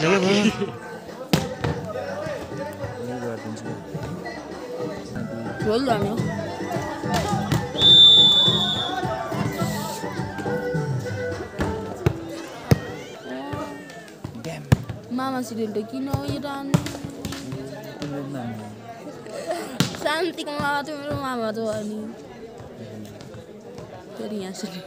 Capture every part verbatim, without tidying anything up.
Roll down, yo. Mama sidil de kino iran. Cantik mama tuh mama tuh ani. Jadi yang sedih.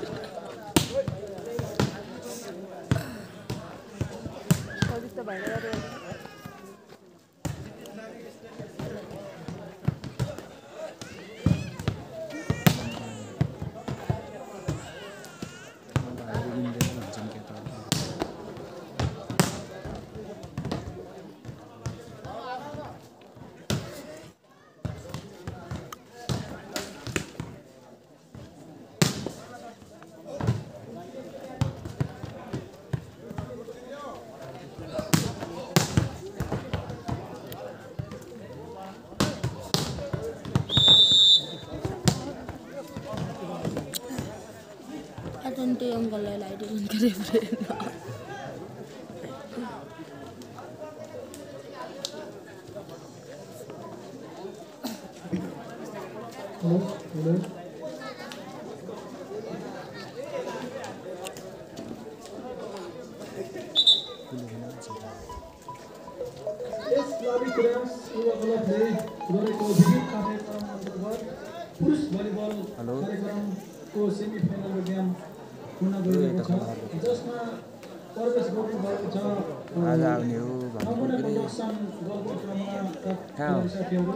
Atente yang kalau lain dengan keren-keren. Yes, lobby class, युवा club ले गरेको विभिन्न कार्यक्रम अन्तर्गत पुरुष volleyball कार्यक्रमको semifinal game हुन गइरहेको छ, जसमा प्रवेश गर्नुभएको छ आज आउने हो नमुना प्रदर्शन गर्दै क्रममा साथीहरू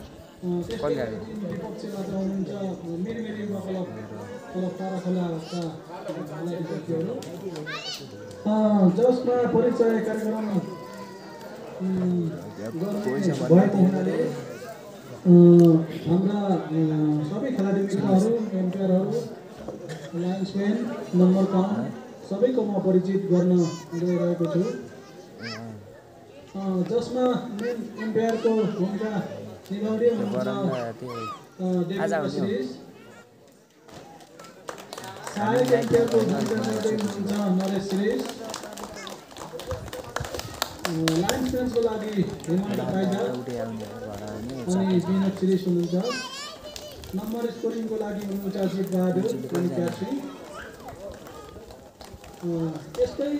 विपक्षमा हुनुहुन्छ मिरमिरी युवा क्लब क्लब ताराखोलाका साथीहरू, जसमा परिचय कार्यक्रम भएको हुनाले हाम्रा सबै खेलाडी मित्रहरू एम्पायरहरू लाइन्सम्यान नम्बर काउन्ट सबैको म परिचित गर्न गइरहेको छु, जसमा मेन एम्पायरको भूमिका निभाउँदै हुनुहुन्छ सहायक एम्पायरको भूमिका निभाउँदै हुनुहुन्छ नरेश श्रेष्ठ, लाइन्सम्यानको लागि हेमन्त काइजा अनि विनोद श्रेष्ठ हुनुहुन्छ, नम्बर स्कोरिङको लागि हुनुहुन्छ जित बहादुर अनि क्यासी। यस्तै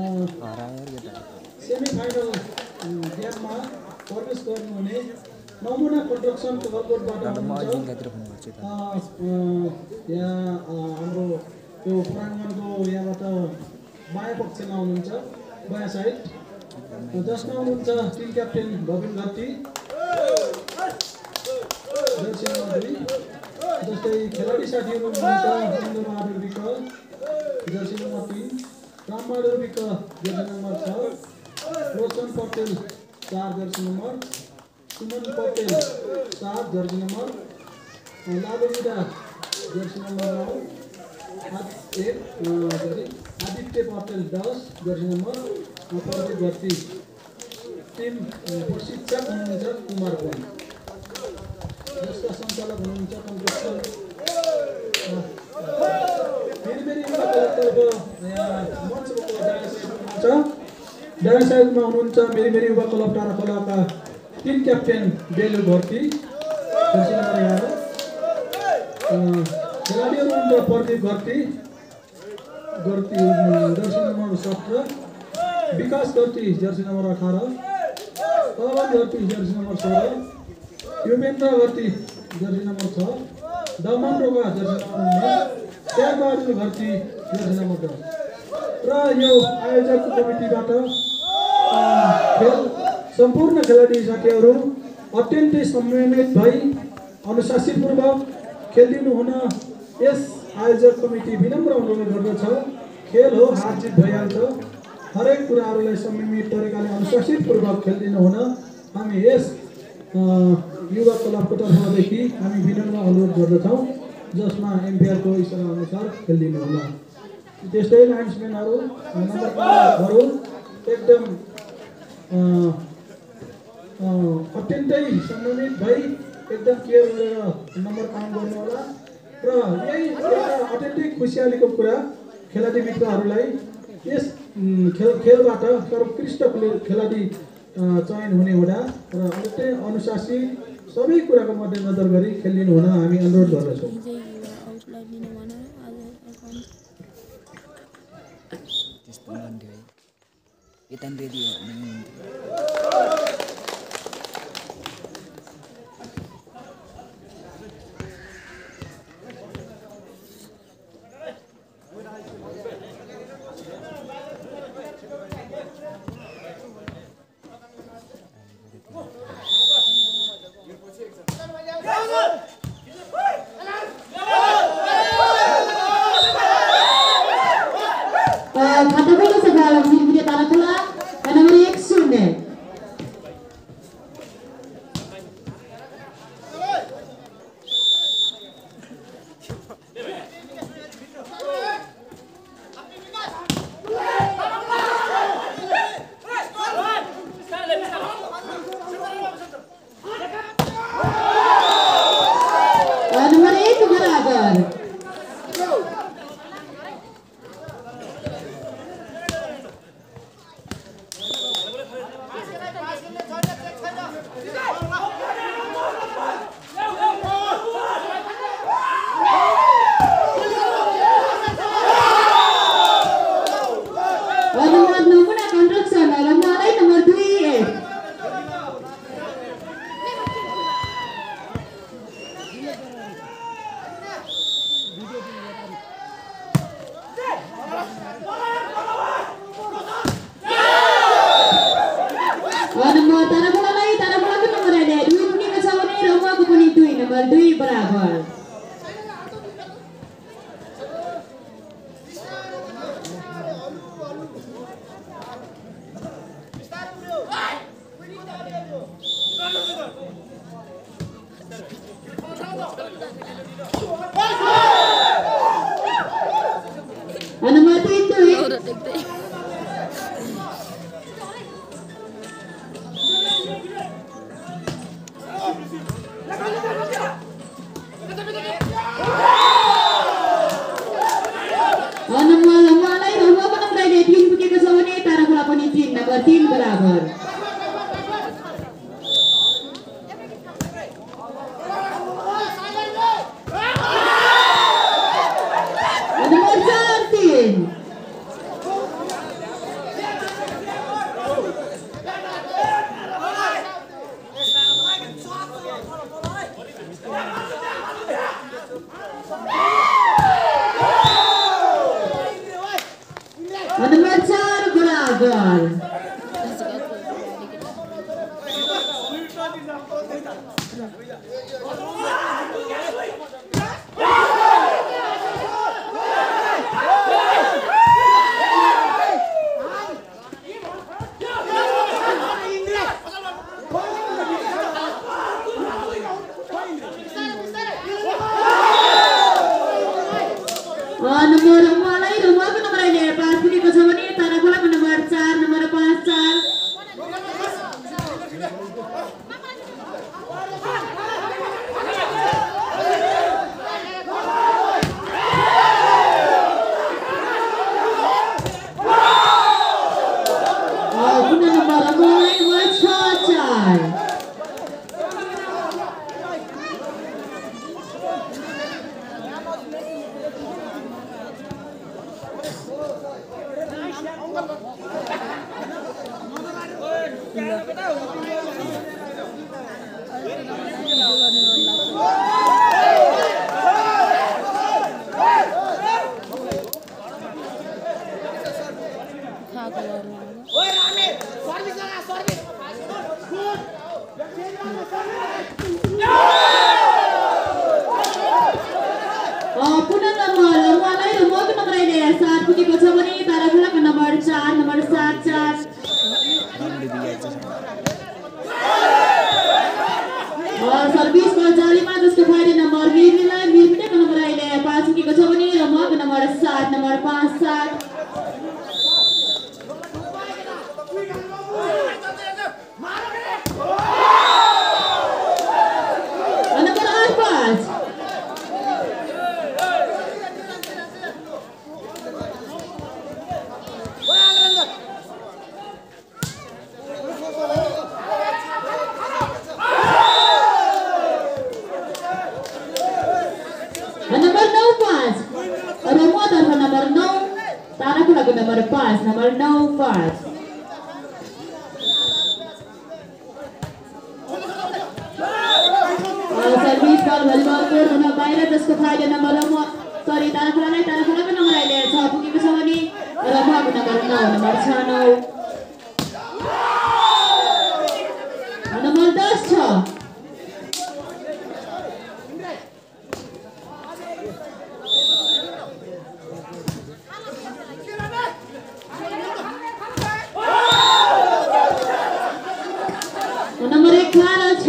सेमिफाइनल गेममा प्रवेश गर्नुहुने नमुना कन्स्ट्रक्सन गलकोटबाट हुनुहुन्छ, यहाँ हाम्रो त्यो प्राङ्गणको यहाँबाट बायाँ पक्षमा हुनुहुन्छ बायाँ साइड, जसमा हुनुहुन्छ टिम क्याप्टेन भविन घट्टी जर्सी नम्बर दुई, जस्तै खेलाडी साथीहरू हुनुहुन्छ इन्द्र बहादुर विक जर्सी नम्बर तिन, रामबहादुर विक जर्सी नम्बर छ, रोशन पटेल चार जर्सी नम्बर, सुमन पटेल सात jersey number, Lalumida jersey number नौ एक सरी आदित्य पटेल दस जर्सी नम्बर, प्रदीप घट्टी, टिम प्रशिक्षक हुनुहुन्छ कुमार गोल, जसका सञ्चालक हुनुहुन्छ कन्स्ट्रक्सन फेरि दायाँ साइडमा हुनुहुन्छ मेरी युवा क्लब ताराखोलाका team captain Belu Ghatti jersey number एघार, खेलाडीहरू हुनुहुन्छ प्रदीप घट्टी घट्टी जर्सी नम्बर सत्र, विकास घट्टी जर्सी नम्बर अठार, पवन घट्टी जर्सी नम्बर सोह्र, युपेन्द्र घट्टी जर्सी नम्बर छ, दमन रोगा जर्सी नम्बर उन्नाइस, त्यागबहादुर घट्टी जर्सी नम्बर दस, र यो आयोजक कमिटीबाट खेल सम्पूर्ण खेलाडी साथीहरू अत्यन्तै संयमित भई अनुशासितपूर्वक खेलिदिनु हुन यस आयोजक कमिटी विनम्र अनुरोध गर्दछ। खेल हो, हार जित भइहाल्छ, हरेक कुराहरूलाई संयमित तरिकाले अनुशासितपूर्वक खेलिदिनु हुन हामी यस युवा क्लबको तर्फदेखि हामी विनम्र अनुरोध गर्दछौँ, जसमा एम्पायरको इशारा अनुसार खेलिदिनु होला। त्यस्तै लाइन्सम्यानहरू नम्बरहरू एकदम अत्यन्तै संयमित भई एकदम केयर गरेर नम्बर काउन्ट गर्नु होला, र यही एउटा अत्यन्तै खुसियालीको कुरा खेलाडी मित्रहरूलाई यस खेल खेलबाट सर्वोत्कृष्ट खेलाडी चयन हुने हुँदा र अत्यन्तै अनुशासित सबै कुराको मध्यनजर गरी खेलिनु हुन हामी अनुरोध गर्दछौँ। खोलाको नम्बर पाँच नम्बर नौ पाँच सर्भिस बल भलिबल कोर्ट हुन बाहिर जसको फाइदा नम्बर सरी तारा खोलालाई तारा खोलाको नम्बर अहिले छ पुगेको छ भने र उहाँको नम्बर नौ नम्बर छ नौ नम्बर दस छ नम्बर एघार छ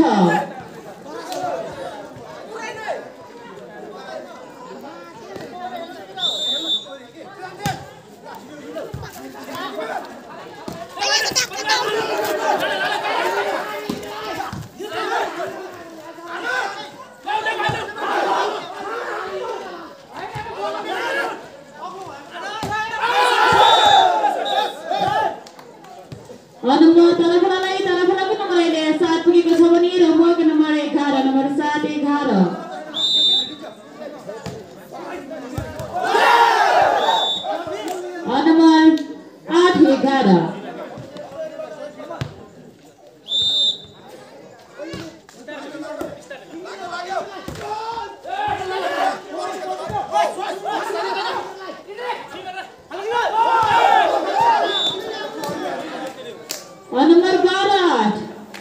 नम्बर तारा खोलालाई तारा खोलाको नम्बर अहिले सात पुगेको छ भने र उहाँको नम्बर एघार नम्बर सात एघार नम्बर आठ एघार नंबर बारह आठ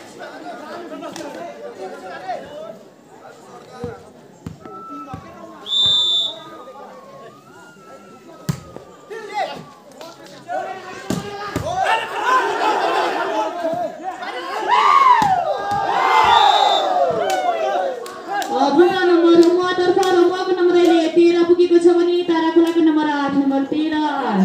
नंबर तर्फ रमुवाको नम्बर अहिले तेह्र पुगेको छ भने तारा खोलाको नम्बर आठ नम्बर तेह्र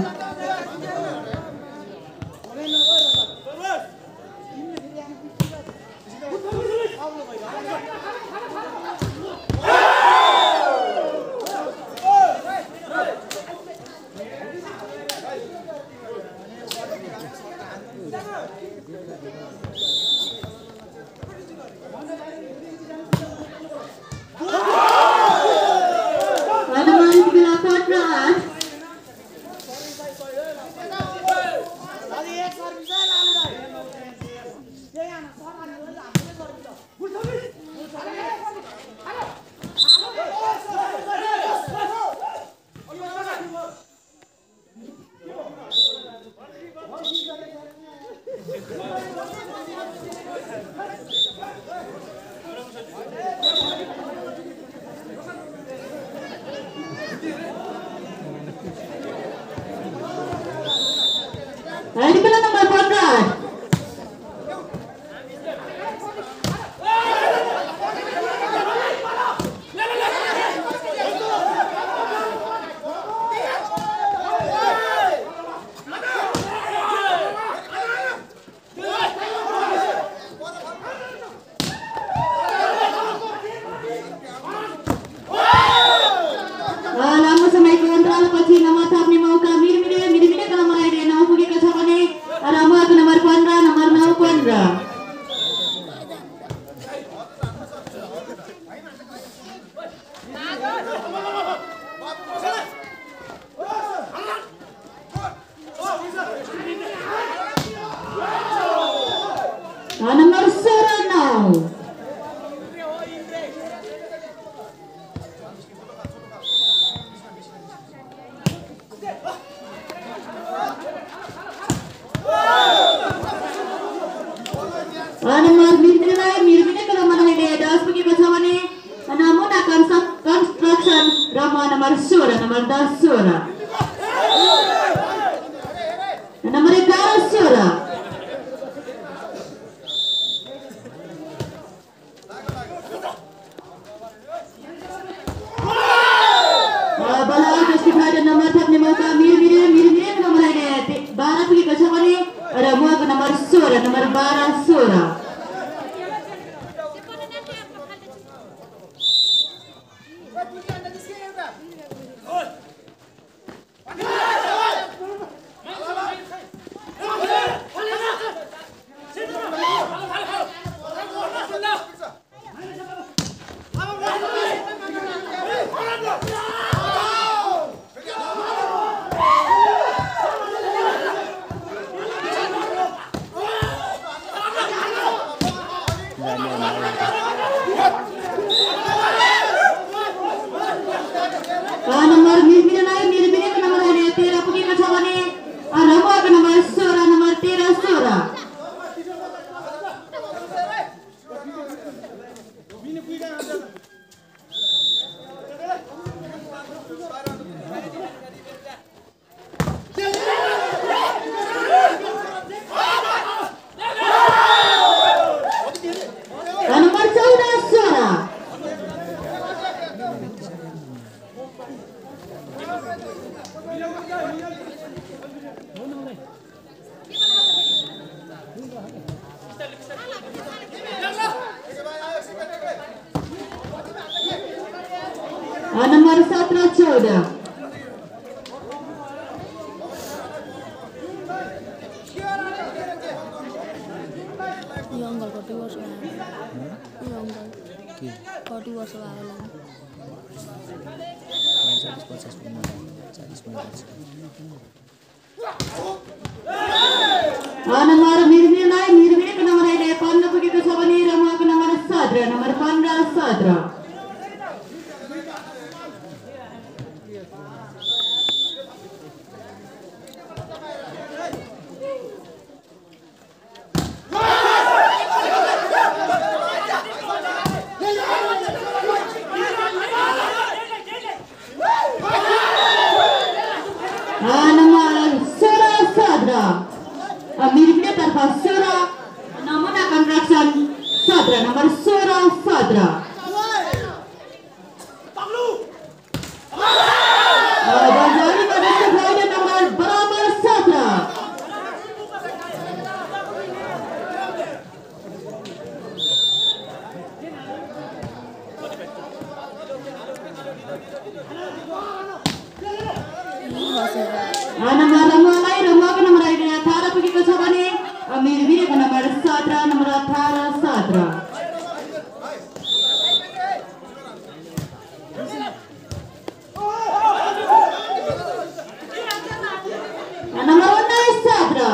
Hari kena nomor empat. Lama sampai kontral पछि nomor थप्ने मौका मिरमिरे मिरमिरे का nomor अहिले नौ पुगेको छ भने रमुवाको नम्बर पन्ध्र नम्बर नौ पन्ध्र नम्बर सोह्र नौ नम्बर मिरमिरेलाई मिरमिरेको नम्बर अहिले दस पुगेको छ भने नमुना कन्स्ट्रक्सन रमुवा नम्बर सोह्र नम्बर दस सोह्र नम्बर एघार सोह्र नम्बर थप्ने मौका मिरमिरे मिरमिरेको नम्बर अहिले बाह्र पुगेको छ भने रमुवाको नम्बर सोह्र नम्बर बाह्र सोह्र Nomor सत्रह चौदह यो अङ्कल कति वर्ष भयो यो अङ्कल के कति वर्ष भयो होला चालीस पचास चालीस पचास nomor Mirmilai Mirmilai nomor ini pon begitu sabani Rama ke nomor Sadra nomor पंद्रह Sadra Miripnya tanpa Sura namun akan reaction Sadra nomor Sura Sadra dan dari pada sebelumnya nomor Barabar Sadra nomor Ramai Ramai ke nomor ini अठारह begitu sabani Miripnya ke nomor Sadra nomor अठारह Sadra nomor उन्नीस Sadra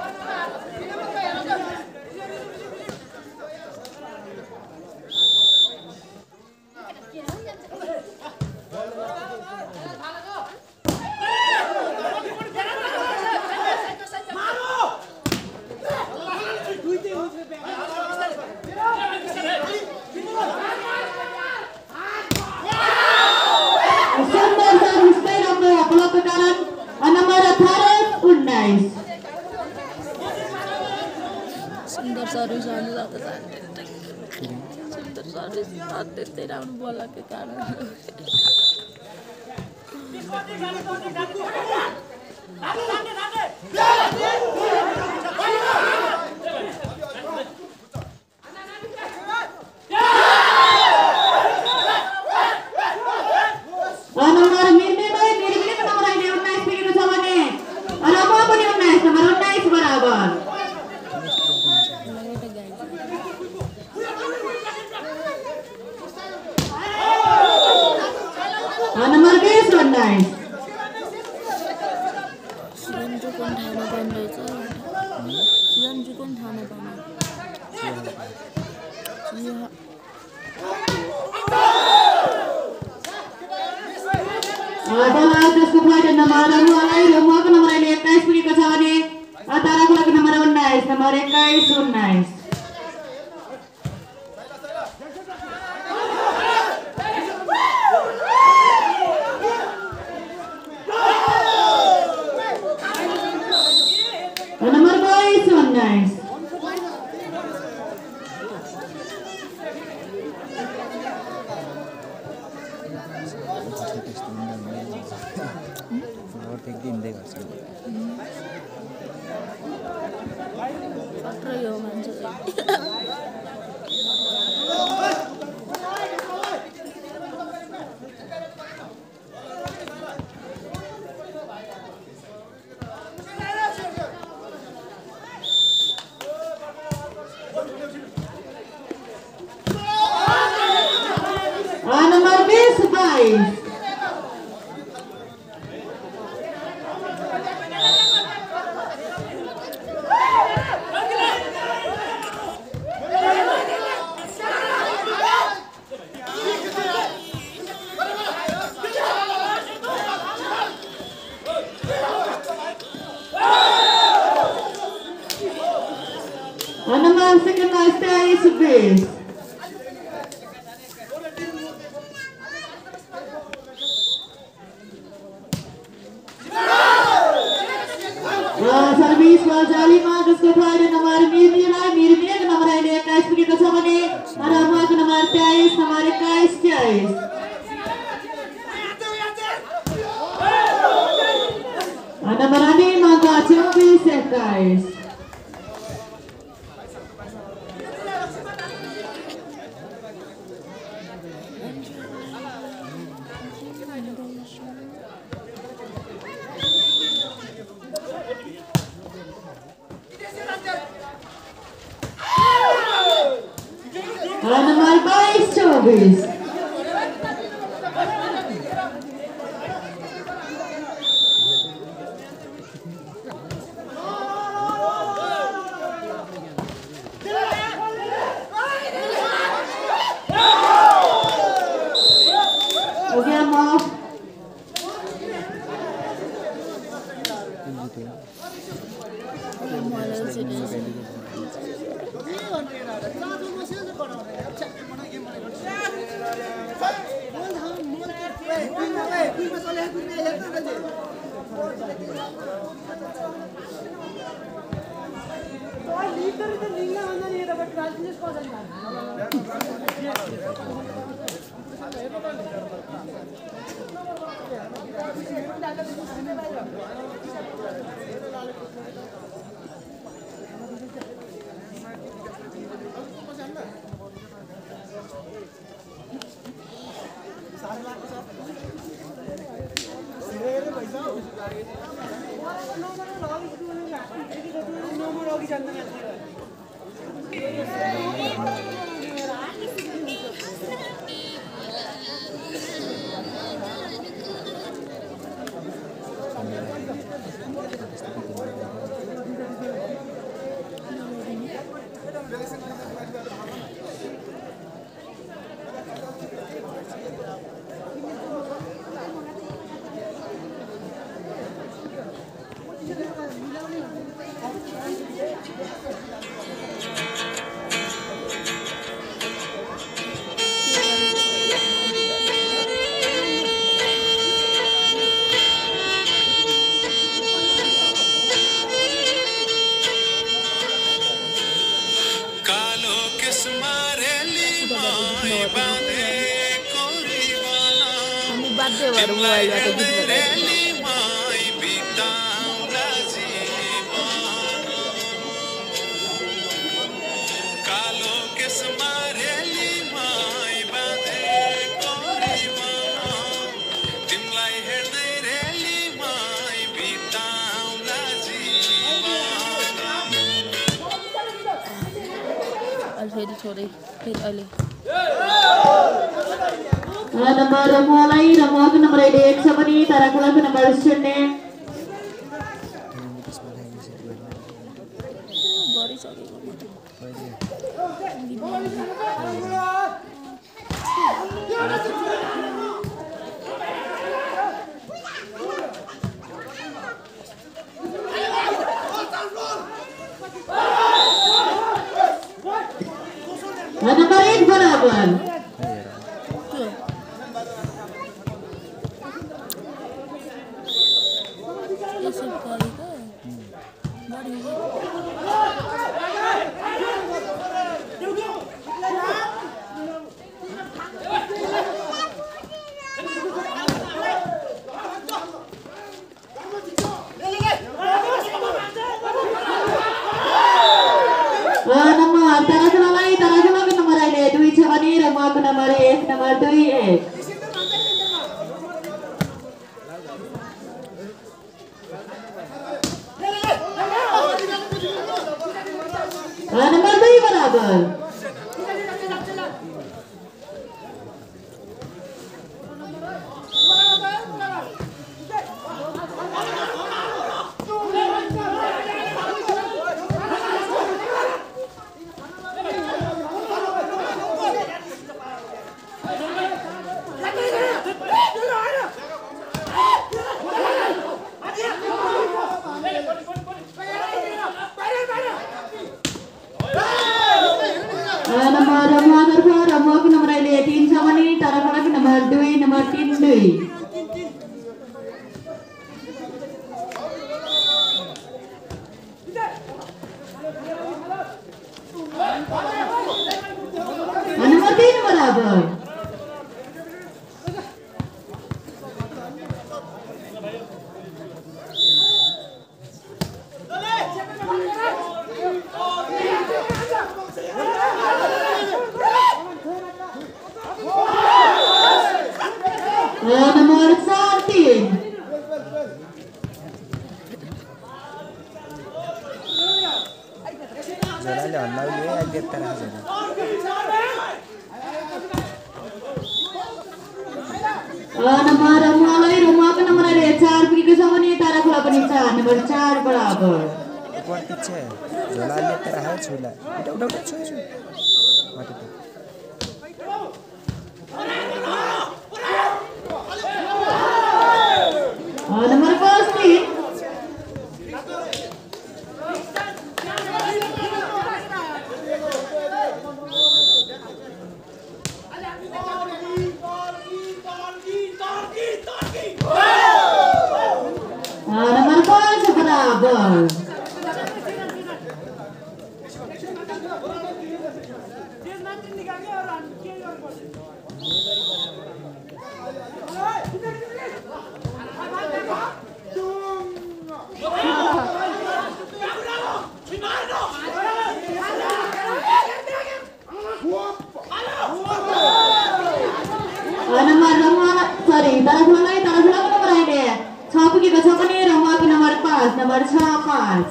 सुंदर service आने जाते जाते सुंदर service आते तेरे उन बोला के कारण nomor Mirmilai Mirmilai nomor ini उन्नीस begitu sabani Rama pun उन्नीस nomor उन्नीस berabar nomor बीस उन्नीस सिरंजू कौन थाना बन रही है सिरंजू कौन थाना बन रही है adalah atas kepada nomor mulai Roma ke nomor ini इक्कीस begitu sabani antara ke nomor उन्नीस nomor इक्कीस उन्नीस nomor बाईस उन्नीस अठारह यो मान्छे nomor बीस बाईस nomor sekitar teis bis servis wajah lima terus kepada nomor Mirmilai Mirmilai ke nomor ini iक्कीस begitu sabani Rama ke nomor teis nomor iक्कीस teis nomor ini mangga चौबीस iक्कीस nomor बाईस चौबीस हो गया माफ nomor mulai nomor nomor dek sabani tarakula ke nomor sunne nomor एक बराबर nomor tarakula lai tarakula ke nomor ile dui sabani nomor ke nomor एक nomor dui एक nomor dui berabar nomor nomor nomor nomor ke nomor ile तीन sabani tarakula ke nomor dui nomor तीन dui nomor तीन berabar nomor satu जराले हल्ला ये आगे तरह से number रमुवालाई रमुवाको number अहिले चार पुगेको छ भने तारा खोला पनि चार नम्बर चार बराबर ऊपर पीछे झोला लेकर रहा है झोला उठा उठा उठा छो छो माटे पे नम्बर पाँच तीन नंबर पाँच बराबर नंबर रमुवा सरी तारा खोलालाई तारा खोलाको नम्बर अहिले छ पुगेको छ भने रमुवाको नम्बर पाँच नम्बर छ पाँच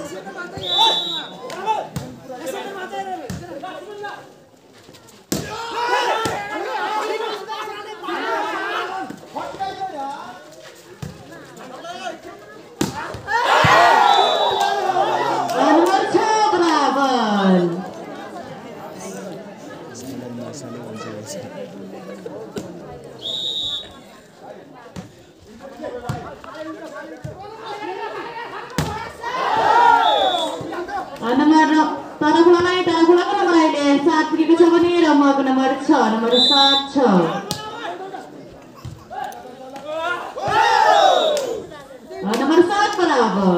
नम्बर छ बराबर नम्बर तारा खोलालाई तारा खोलाको नम्बर अहिले सात पुगेको छ भने रमुवाको नम्बर छ नम्बर सात छ नम्बर सात बराबर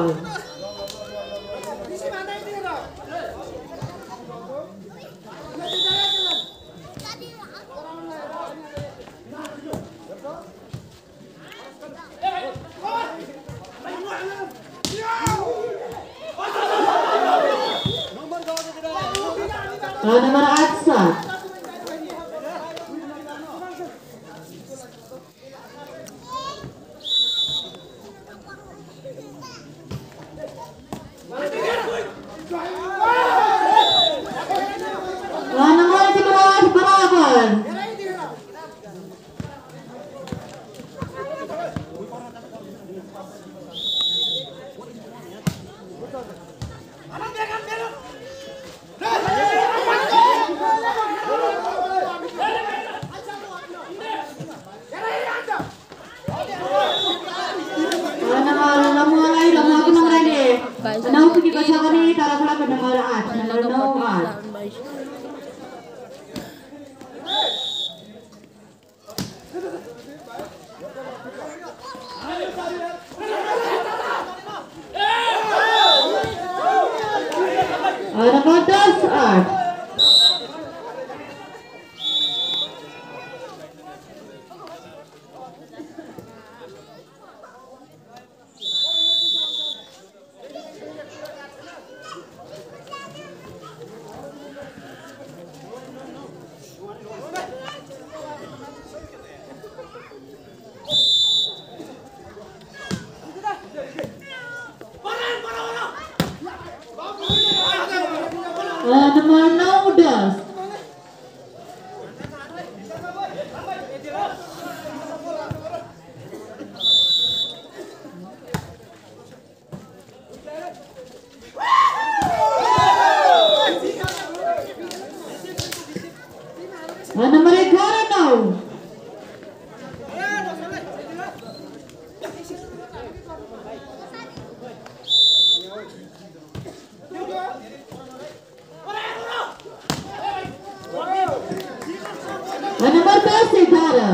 नंबर आठ सात नंबर आठ बराबर नौ पुगेको छ भने तारा खोलाको नम्बर आठ नम्बर नौ आठ नंबर दस आठ नंबर नौ दस नंबर ग्यारह नौ नंबर दस ग्यारह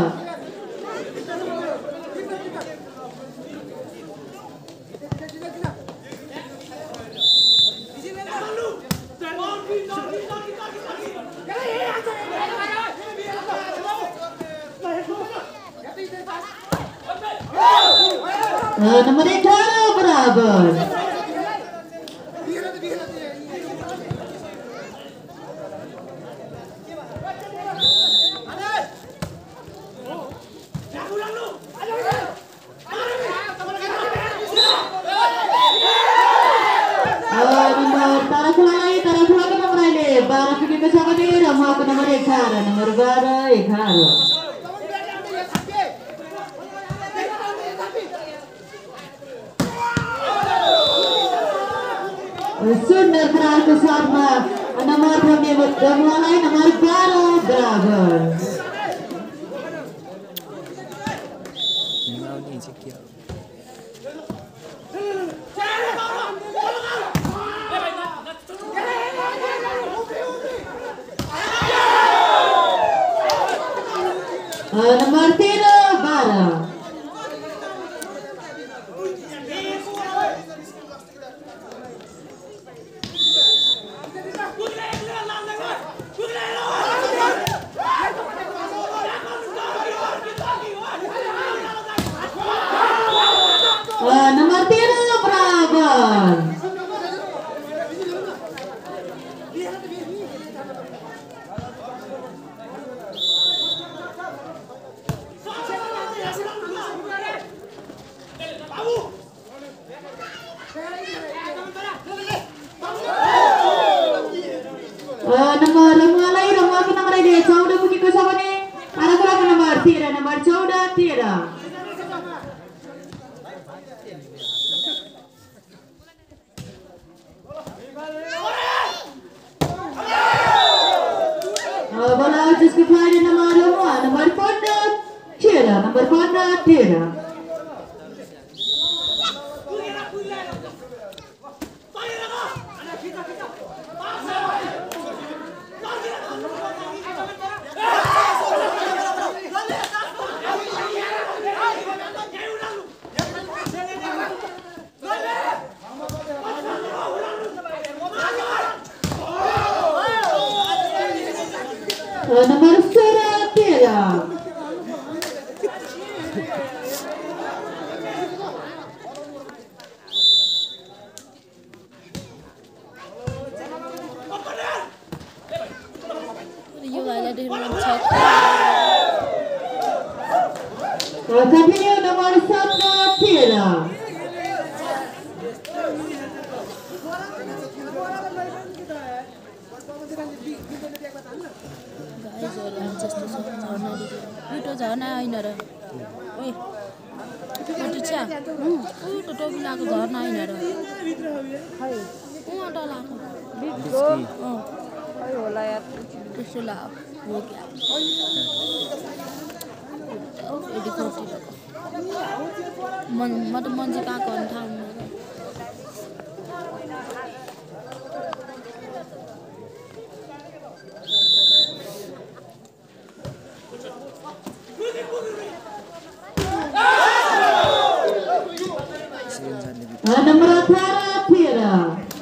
नंबर ग्यारह बराबर बारह पुगेको छ भने रमुवाको नम्बर एघार नम्बर बाह्र एघार सुन्दर प्रहारको साथमा नम्बर पुग्ने रमुवालाई नम्बर बाह्र बराबर। निभाउने चाहिँ के हो नंबर तेरह बारह। नंबर तेरह बराबर। नम्बर रमुवालाई रमुवाको नम्बर अहिले चौध पुगेको छ भने आराखोलाको नम्बर तेह्र नम्बर चौध तेह्र। बोला जिसको फाइनल नंबर रमुवा नंबर पंद्रह तेरह नंबर पंद्रह तेरह। नंबर सोलह तेरह। Continue नंबर सत्रह तेरह। झर्ना होइन र ओइ टिचा उयो टोपी लाएको झर्ना होइन र खै उहाँ डलाएको बिचको अँ खै होला यार त्यसो ला हो क्या एडी कोटी मन म त मान्छे कहाँ गर्न थाहा हुन्न नंबर अठारह तेरह।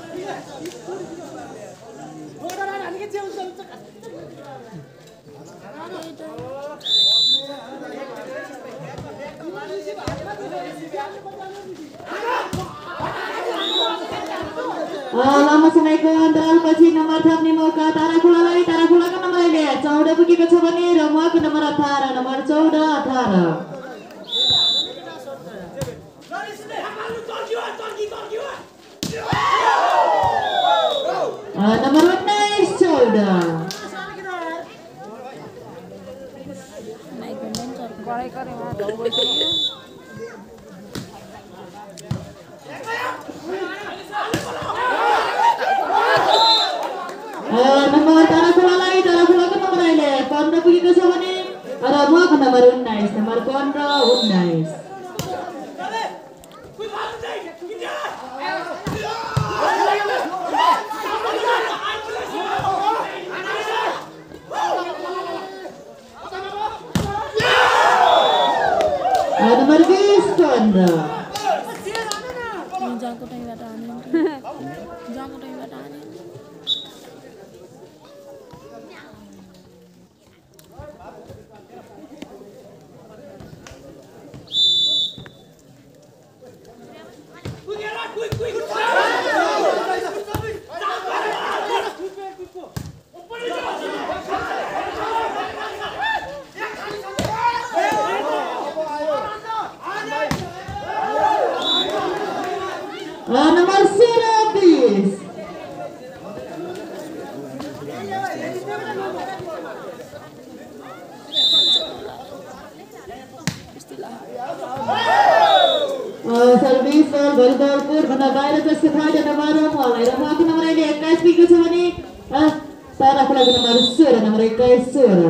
लामो समयको अन्तरालपछि नम्बर थप्ने मौका ताराखोलालाई। ताराखोलाको नम्बर अहिले चौध पुगेको छ भने रमुवाको नम्बर अठारह नम्बर चौध अठारह। नंबर उन्नाइस चौदह। नम्बर ताराखोलालाई। ताराखोलाको नम्बर अहिले पन्ध्र पुगेको छ भने रमुवाको नम्बर उन्नाइस नम्बर पन्ध्र उन्नाइस। नंबर बीस पंद्रह। जाको टाइमबाट आने जाको टाइमबाट आने नंबर उहाँलाई र उहाँको नम्बर अहिले एक्काइस पुगेको छ भने ताराको लागि नम्बर सोह्र नम्बर एक्काइस सोह्र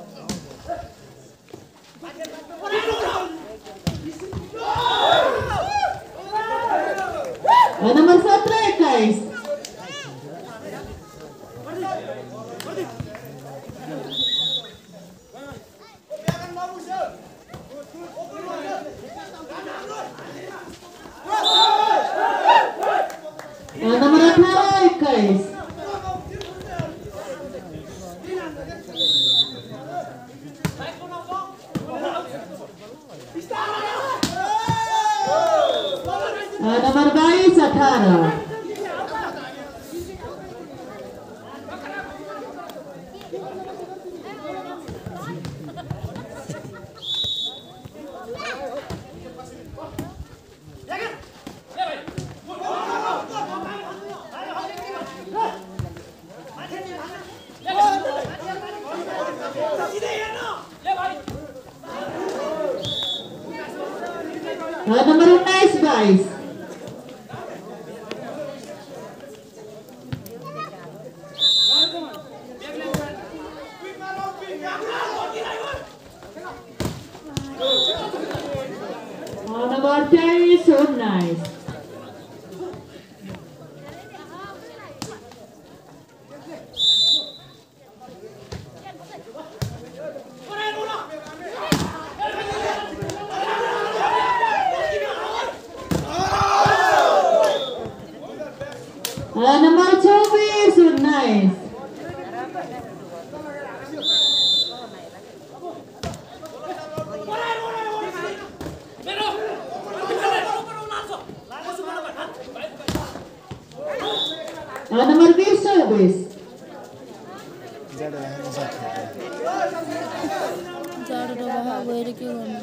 नम्बर सत्र एक्काइस नंबर अठारह इक्कीस नंबर बाईस अठारह नंबर उन्नीस बाईस नंबर तेईस उन्नीस नंबर चौबीस उन्नीस नंबर बीस चौबीस जाडो डब्बा गएर के गर्नु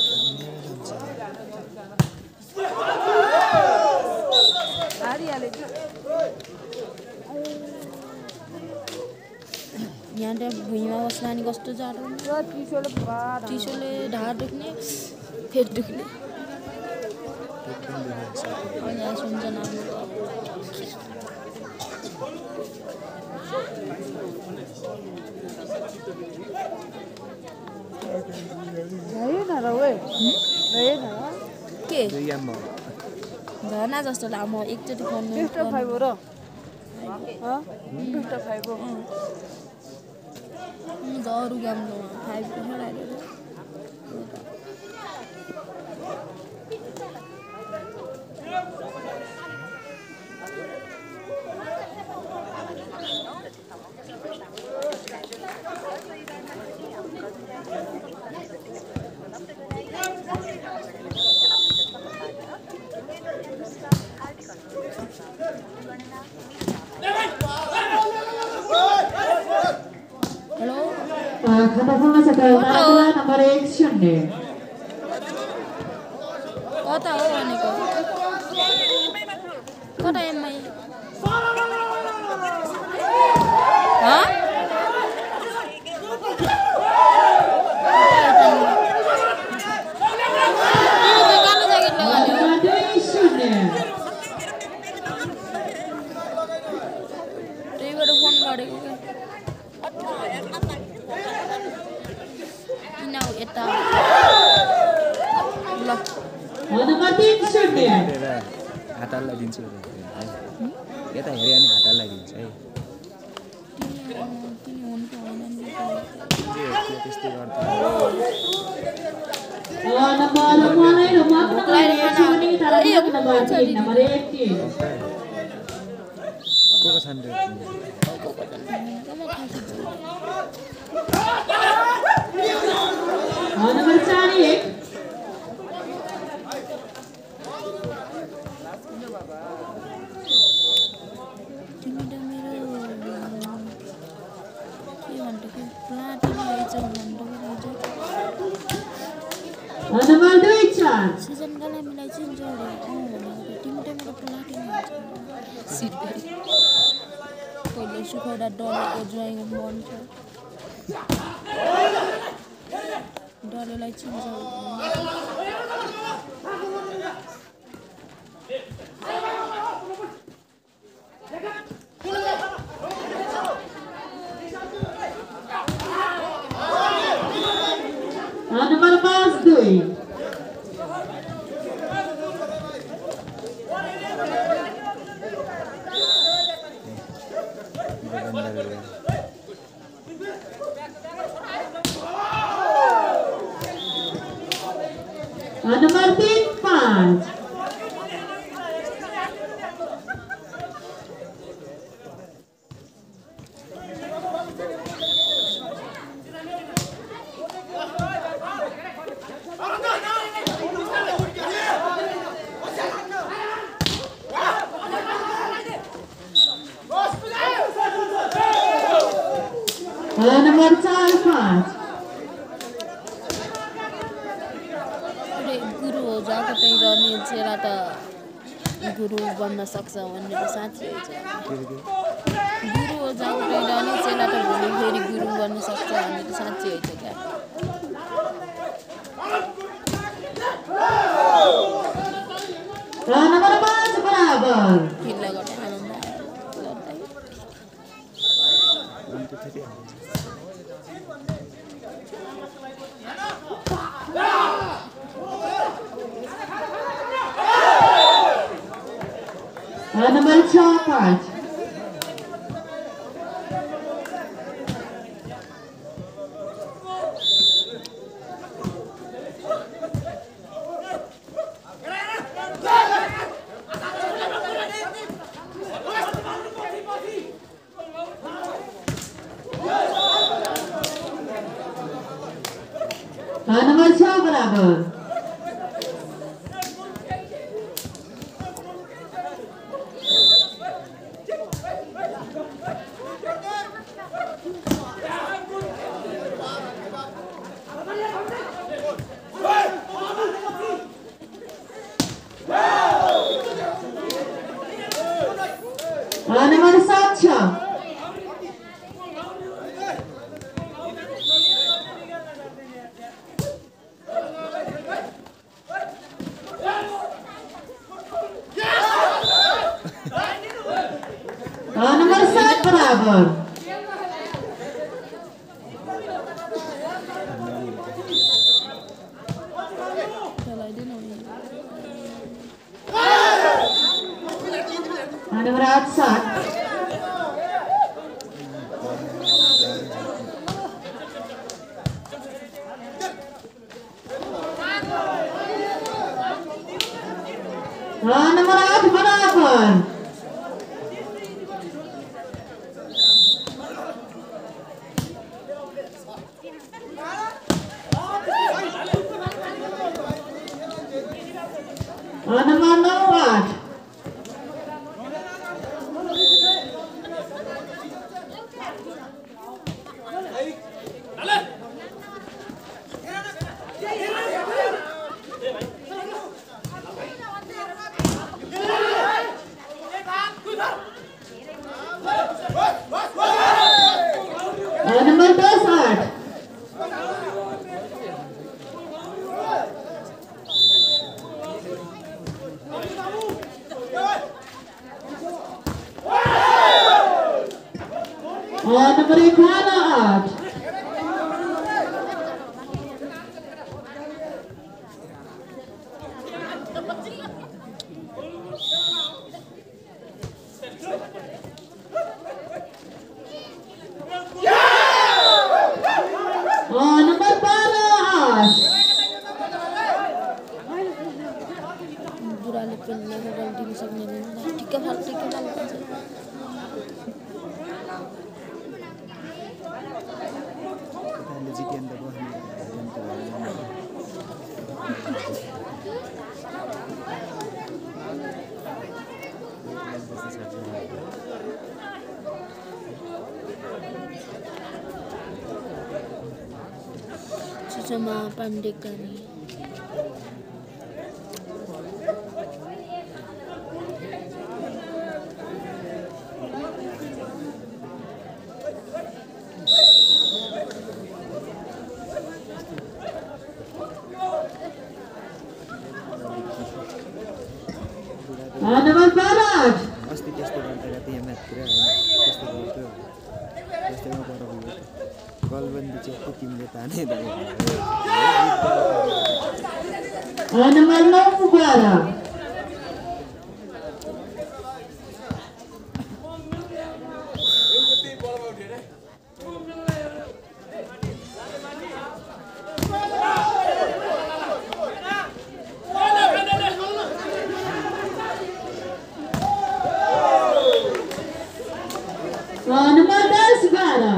यहाँ त भुइँमा बस्दा नि कस्तो जाडो हुन्छ चिसोले ढाड दुख्ने पेट दुख्ने यहाँ सुन्छ नाम के झर्ना जस्तो लामो एकचोटि गर्नु झरू गाम्रो फाइभ खाता खोल्न सक्छ नम्बर एक शून्य कता हो भनेको कता एमआई त्यहीबाट फोन गरेको क्या नम्बर तीन शून्य हातलाई दिन्छु यता हेऱ्यो भने हातलाई दिन्छ है त्यस्तै गर्छ नम्बर मलाई नम्बर नम्बर नम्बर एक को को छन् नम्बर चार एक नम्बर दुई चार सिजनका लागि मिलाई चाहिँ जोडे अँ भनेको तिमी त मेरो प्लाटिन सिट पहिले सुखौरा डलेको ज्वाइङ मन छ डलेलाई चिन्छ Nomor pas dui. Nomor tin पाँच. Nomor चार पाँच. गुरु हो जाको चाहिँ रहने चेला त गुरु बन्न सक्छ भन्ने साँच्चै हो गुरु हो जाको चाहिँ रहने चेला त भोलि फेरि गुरु बन्न सक्छ भन्ने त साँच्चै हो क्या Nomor पाँच बराबर. खेल्दा गर्ने आनन्द आयो Nomor छः पाँच. Nomor छः बराबर. Nomor सात छः. Nomor सात बराबर. Nomor आठ सात. Nomor आठ बराबर. Nomor नौ आठ. Nomor दस आठ. Nomor ग्यारह आठ. Nomor बारह आठ. बुढाले पेन्नेको गल्ती सक्ने ठिक्क फाल्छ ठिक्क फाल्छ Susama Pandegani. Nomor barat. Pasti त्यस्तो गर्दै दुनियाँ मात्र होइन त्यस्तो गर्थ्यो त्यस्तोमा पर गलबन्दी चाहिँ तिमीले तानै Nomor enam Bara. Nomor dez Bara.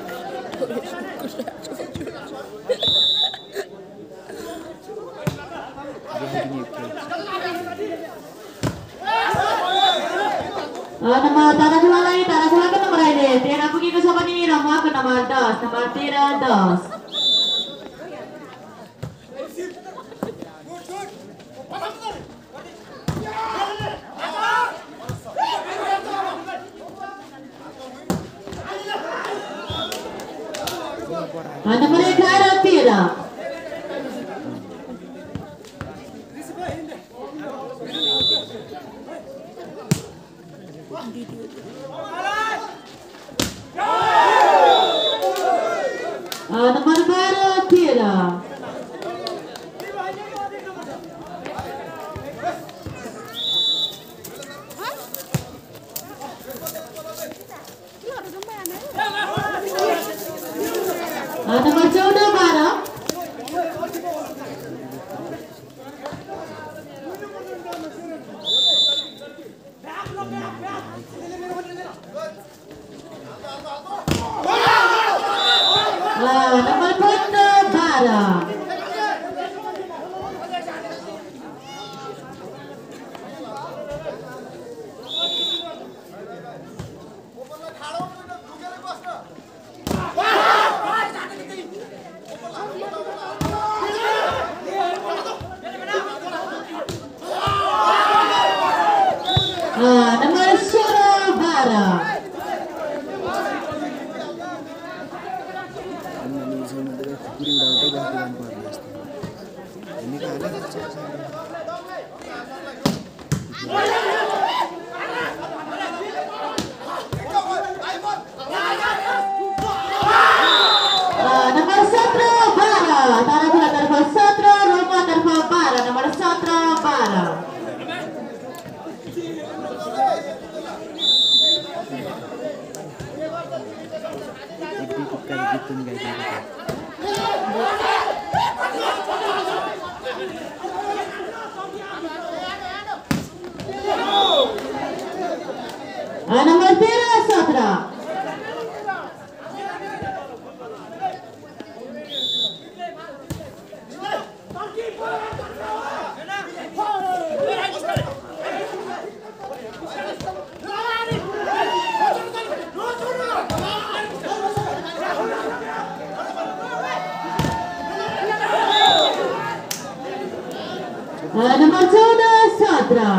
Nama Tara Kulalai, Tara Kulai ke nomor ini. Tiada pergi ke siapa ni? Nama ke nomor das, nomor tiga das. Nomor eleven tiada. Nomor baru tiada. Nomor चौदह बारह. Nomor पंद्रह बारह. Nomor sepuluh बारह. Nomor सत्रह बारह. Tara Kula terfa सत्रह, Roma terfa बारह. Nomor सत्रह बारह. Nomor tiga सत्रह. Nomor चौदह सत्रह.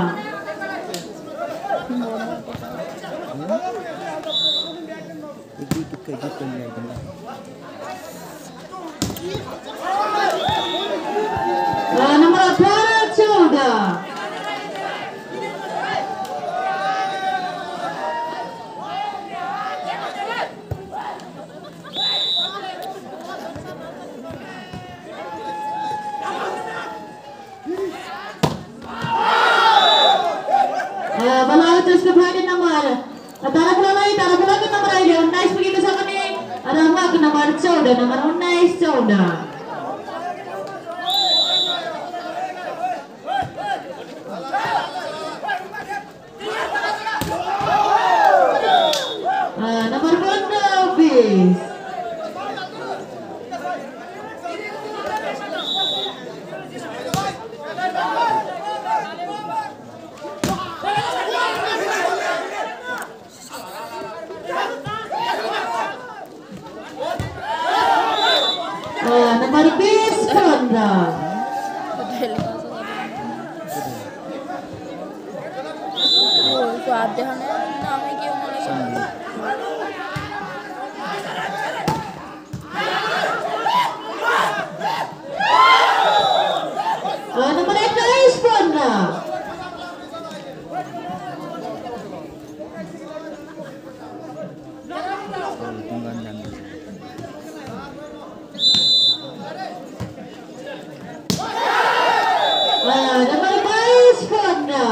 Nomor अठारह चौदह. Balaut terus kembali nomor Tara Kulalai, Tara Kula ke nomor ini. Unnais pergi ke siapa ni? Rama ke nomor चौदह. Nomor Unnais चौदह. Nomor पंद्रह बीस. Nomor बीस पंद्रह. स्वाद देखाने नाम के Nomor इक्कीस पंद्रह. Tunggan dan Nomor baik Honda.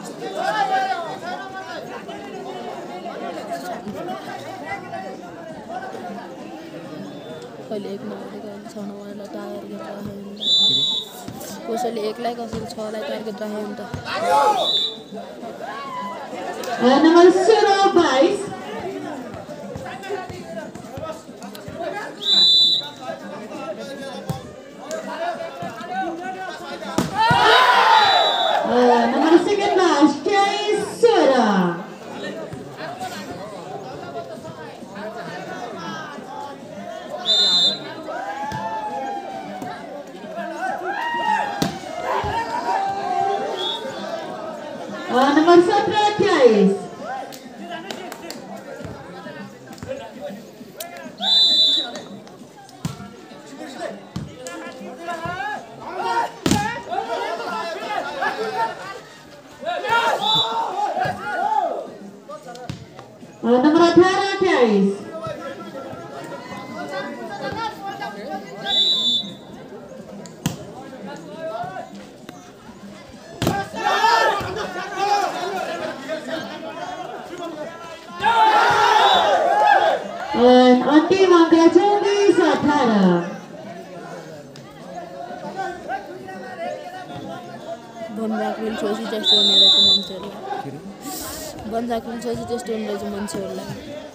कहिले एक नभएर कहिले छ नभएर टार्गेट राख्यो नि त कसैले एकलाई कसैले छलाई टार्गेट राख्यो नि त Nomor Surabaya. Nomor sebelas Kiai Sura. Nomor sebelas Kiai. Nomor aठारह Kiai. Anti Mangga Chowbis अठारह. भन्जाकुल छोसी टेस्ट गर्ने रहेछ मान्छेहरूलाई भन्जाकुल छोसी टेस्ट गर्ने रहेछ मान्छेहरूलाई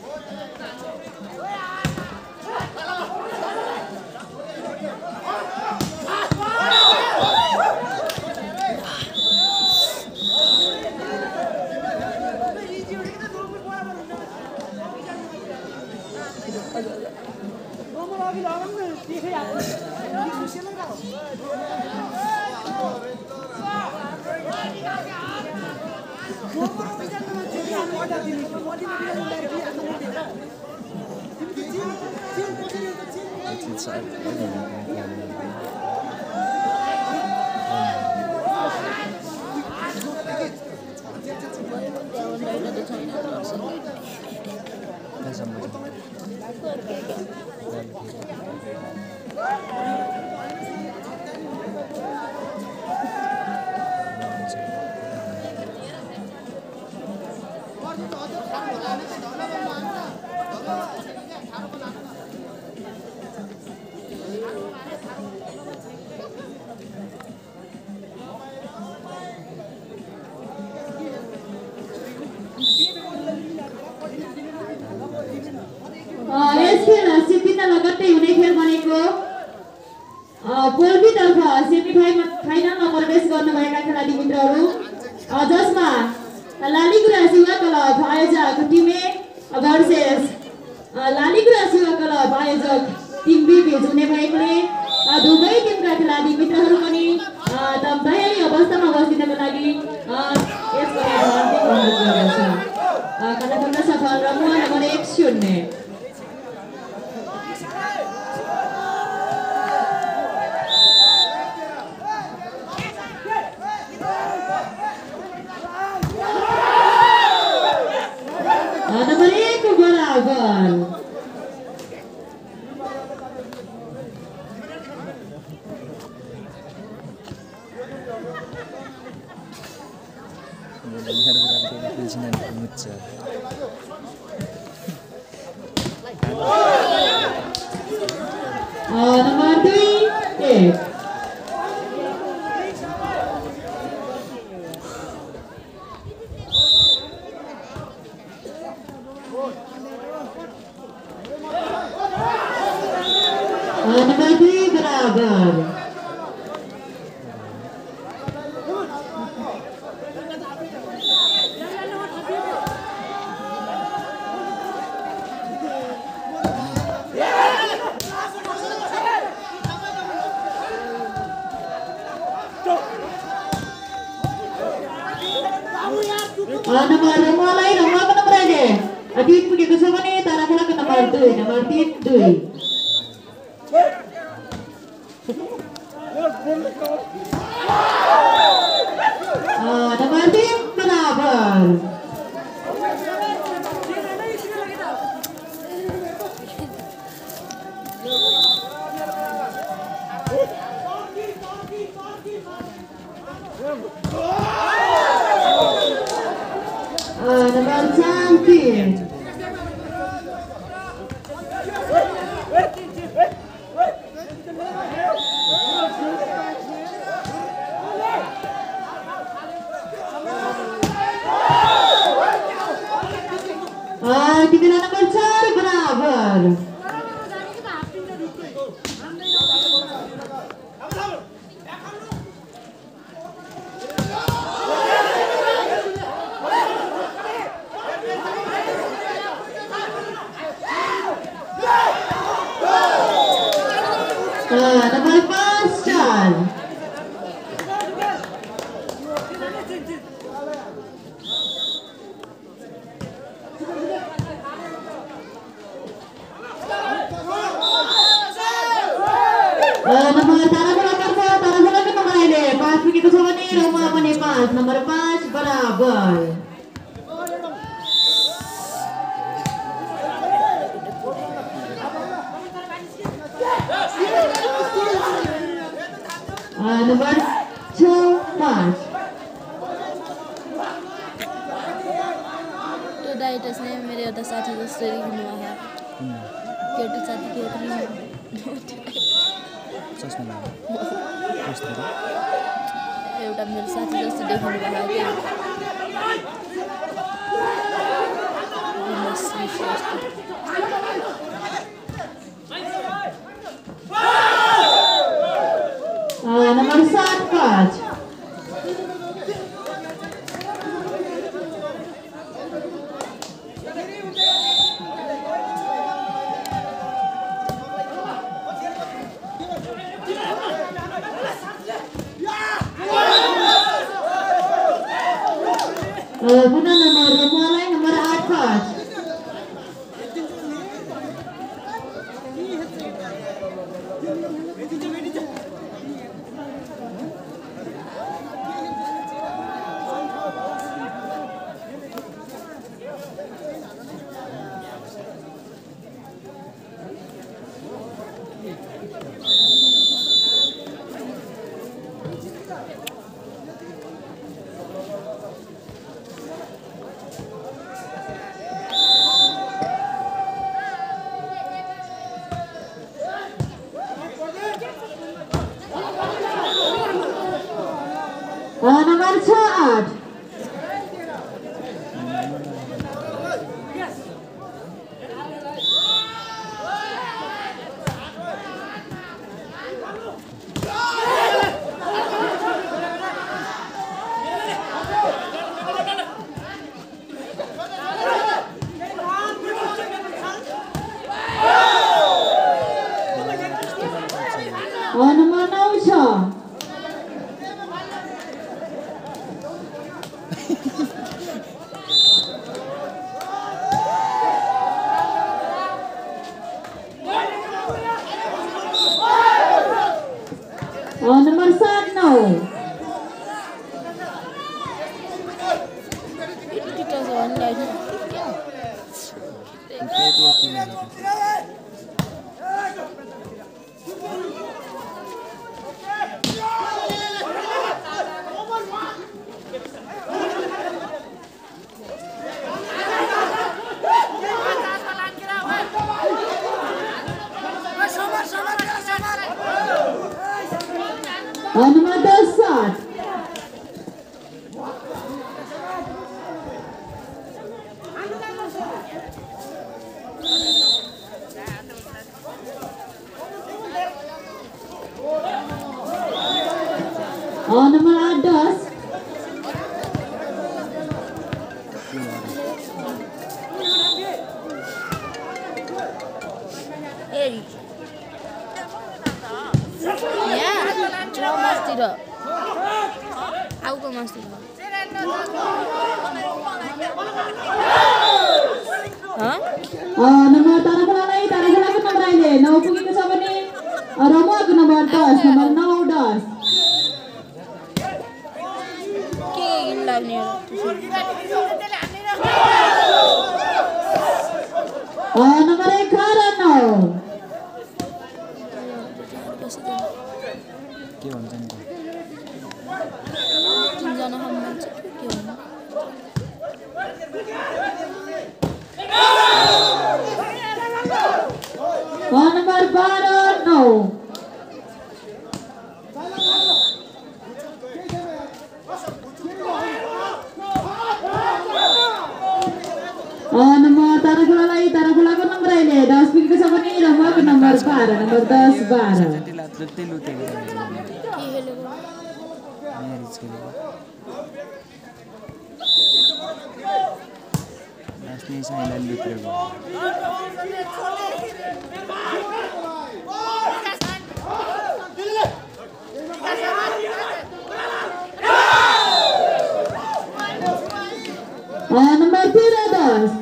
पोल्बीतर्फ सेमिफाइनलमा प्रवेश गर्नुभएका खेलाडी मित्रहरू जसमा लालीगुरा सेवा क्लब आयोजक टिम ए भर्सेस लालीगुरा सेवा क्लब आयोजक टिम बी बीच हुने भएकोले दुवै टिमका खेलाडी मित्रहरू पनि तयारी अवस्थामा बस्दिनको लागि यसको हार्दिक अनुरोध गर्दछ। खण्ड सफल र नम्बर एक शून्य नंबर एक बराबर नंबर दुई एक नंबर दुई बराबर नंबर मलाई नम्बरको नम्बर अहिले तीन पुगेको छ भने तारा खेलाको नम्बर दुई नम्बर तीन दुई नंबर तीन बराबर फिफ्टी कितना नंबर चार बराबर नंबर पाँच चार नंबर तारा को नंबर तारा को नंबर नंबर आइले पाँच विकेट छ भने रोमा पनि पाँच नंबर पाँच बराबर नंबर छ पाँच त्यो डाइटस ने मेरो एउटा साथी जस्तो लिनु आयो केटी साथी केटी चस्मा लाग्यो कस्तो एउटा मेरो साथी जस्तो देखिनु भएको नंबर सात पाँच पुनः नंबर रोमालाई नंबर आठ पाँच नंबर छः आठ नंबर नौ छ नंबर सात नौ नंबर दस सात नंबर आठ दस आउको मस्ती नंबर तारा खोलालाई तारा खोलाको नंबर आइले नौ पुगेको छ भने रमुवाको नंबर दस नंबर नौ दस के इन लाग्ने नंबर एघार नौ के भन्छ नि तीनजना हम मान्छे के हो nomor baru no. Nomor taruh bola lagi, taruh bola ke nomor ini. Das pikir sama ni nomor ke nomor baru, nomor das baru. Ini saya lalu terus. Nomor tiga dos.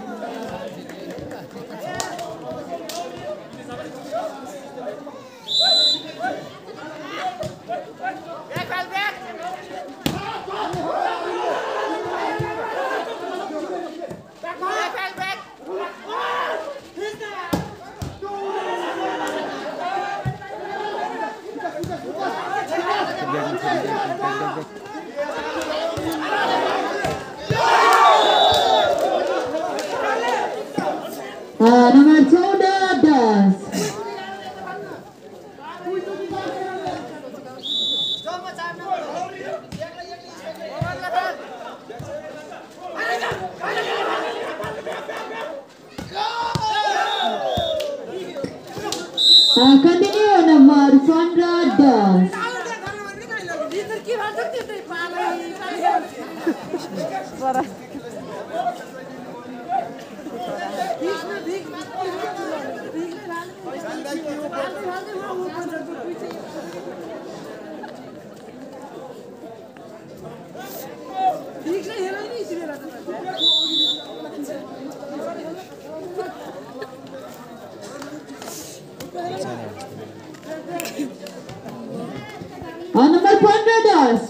Nomor चौदह दस. Continue nomor पंद्रह दस. Nomor पंद्रह दस.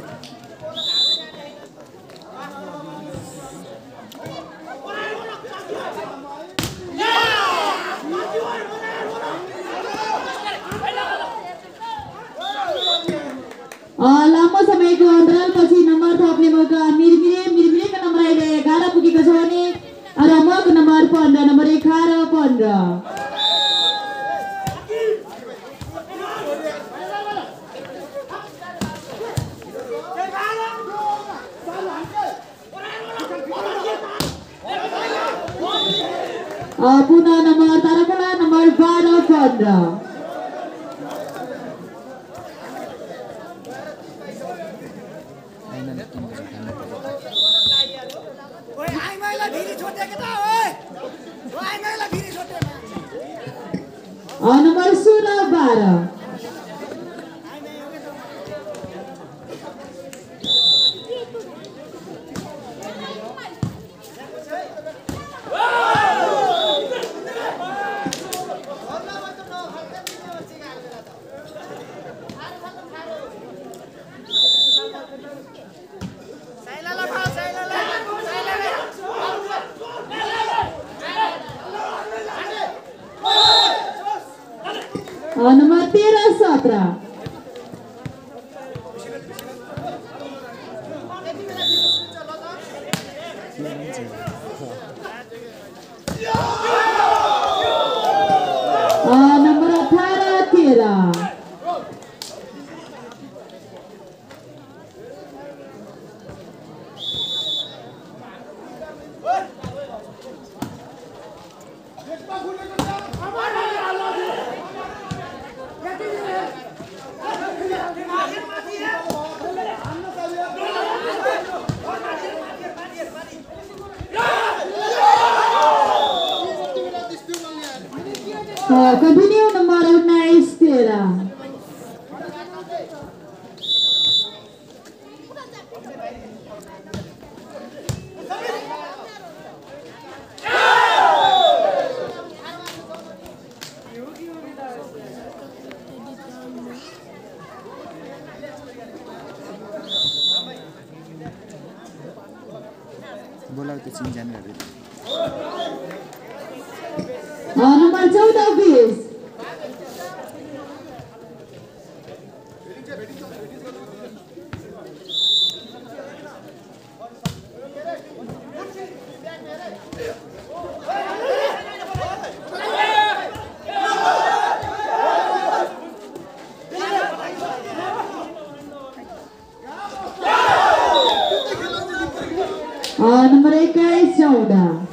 Lama समयको अन्तरालपछि number थप्ने मौका मिरमिरे मिरमिरेको नम्बर अहिले एघार पुगेको छ भने रमको नम्बर पन्ध्र नम्बर एघार पन्ध्र. पुनः नम्बर ताराकोला नम्बर बाह्र पन्ध्र. नम्बर सोह्र बाह्र. Nomor तेरह सत्रह. Nomor अठारह तेरह. Continue nomor उन्नाइस तेरह. बोलाऊ त चिन्जान गर्दै. Nomor चौदह बीस. चौध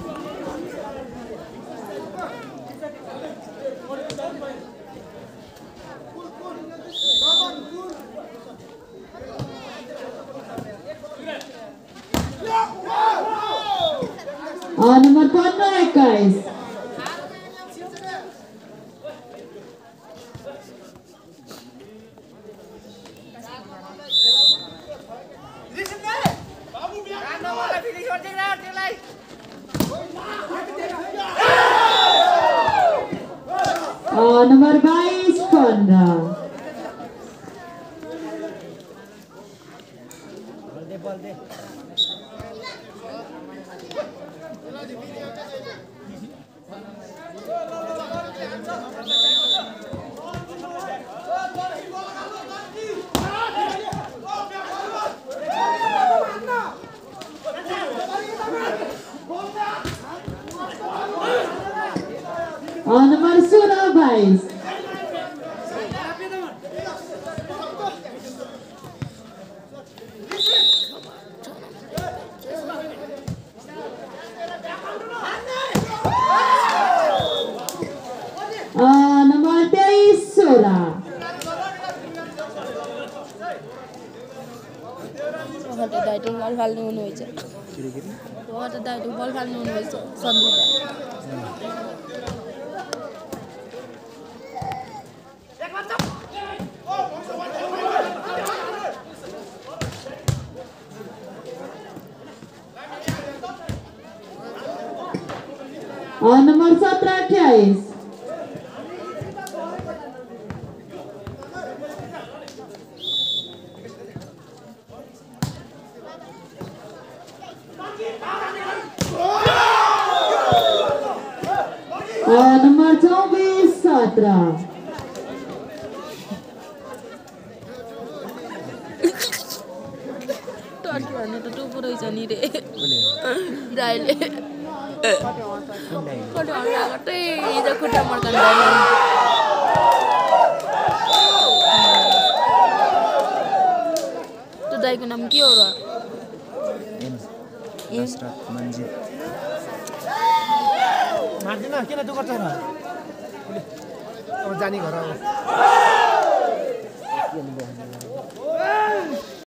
नंबर पन्ध्र एक्काइस नंबर बाइस पन्ध्र नंबर सोह्र बाइस नंबर तेइस सोह्र दाइटो बल फाल्नु हुनुहुन्छ उहाँ त दाइटो बल फाल्नु हुनुहुन्छ सन्धि नंबर सत्र अट्ठाइस नंबर चौबीस सत्र टर्की भन्ने त टुपो रहेछ नि रे दाइले कति हल्ला गर्दै हिजो खुट्टा मर्कान त्यो दाइको नाम के हो र मार्दिन किन दुःख छ र अब जाने घर अब